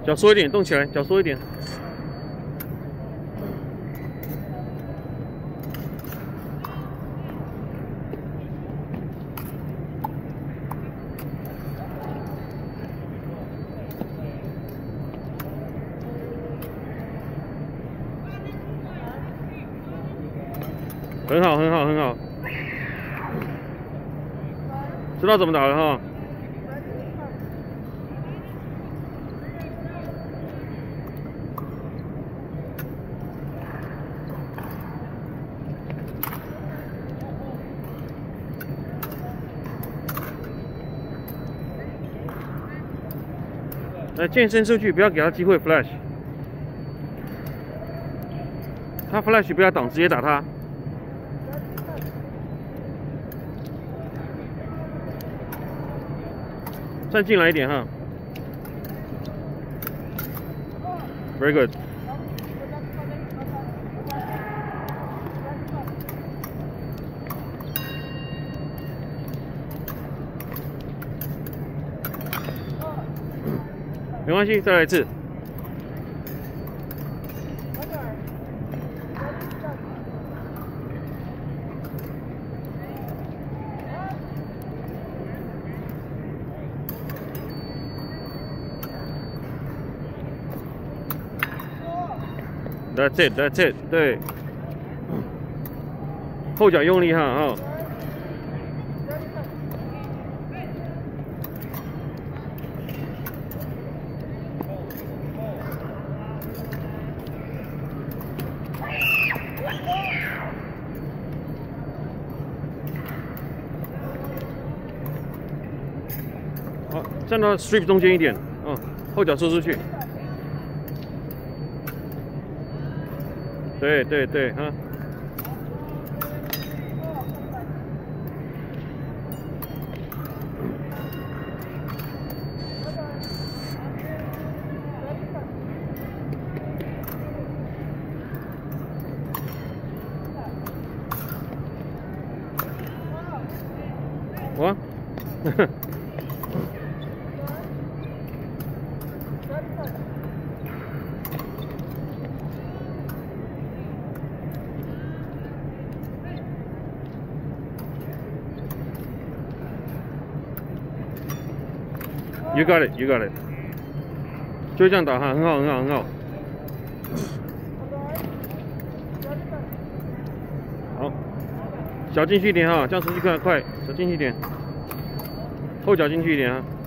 脚缩一点，动起来，脚缩一点。很好，很好，很好，知道怎么打了哈。来健身出去，不要给他机会 flash， 他 flash 不要挡，直接打他。 站进来一点哈 ，very good。没关系，再来一次。That's it, that's it。对，后脚用力哈啊。好，站到 strip 中间一点，后脚收出去。 对对对，哈。我，呵呵。You got it, you got it。就这样打哈，很好，很好，很好。好，脚进去一点哈，这样出去快，脚进去一点，后脚进去一点啊。